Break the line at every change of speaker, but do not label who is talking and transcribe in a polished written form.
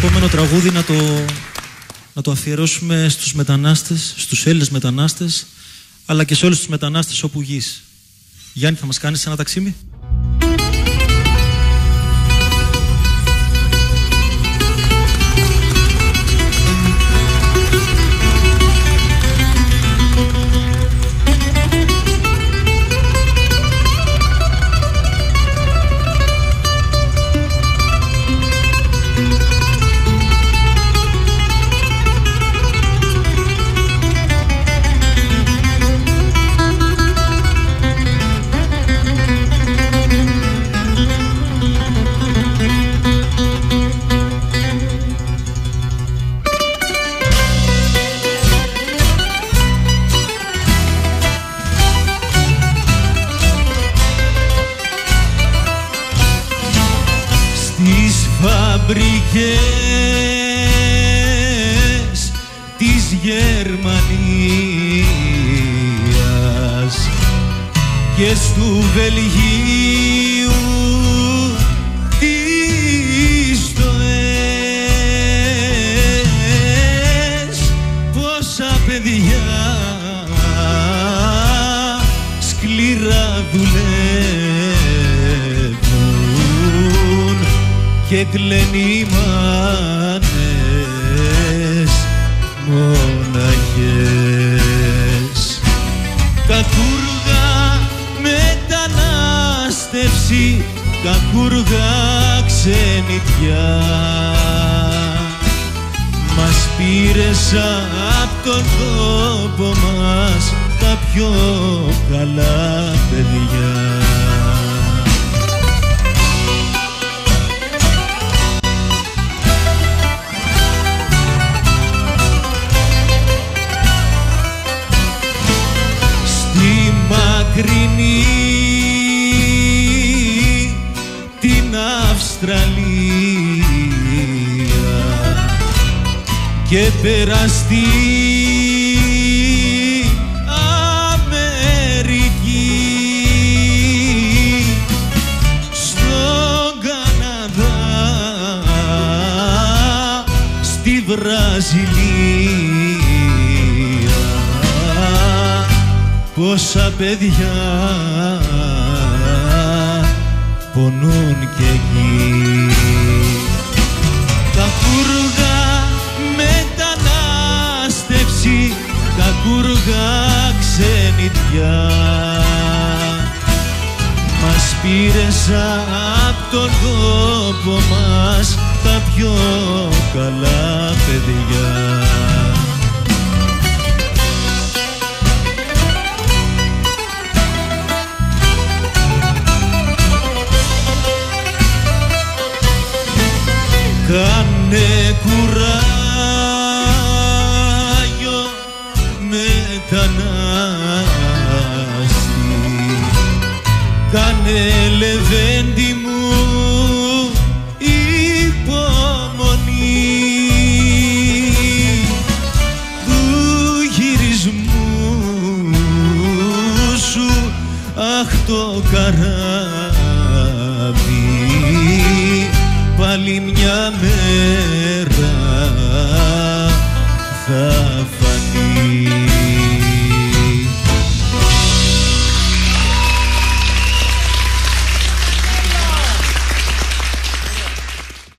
επόμενο τραγούδι να το αφιερώσουμε στους μετανάστες, στους Έλληνες μετανάστες, αλλά και σε όλους τους μετανάστες όπου γης. Γιάννη, θα μας κάνεις ένα ταξίμι?
Φαμπρικές της Γερμανίας και στου Βελγίου τις στοές, πόσα παιδιά σκληρά δουλεύουν και κλαίνουν οι μάνες μοναχές. Κακούργα μετανάστευση, κακούργα ξενιτιά, μας πήρες απ' τον τόπο μας τα πιο καλά παιδιά. Μακρινή την Αυστραλία και περαστή Αμερική, στον Καναδά, στη Βραζιλία, πόσα παιδιά πονούν κι εκεί. Κακούργα μετανάστευση, κακούργα ξενιτιά, μας πήρες απ' τον τόπο μας τα πιο καλά παιδιά. Κάνε κουράγιο μετανάστη, κάνε λεβέντη μου υπομονή του γυρισμού σου, αχ το καράβι πάλι μια μέρα θα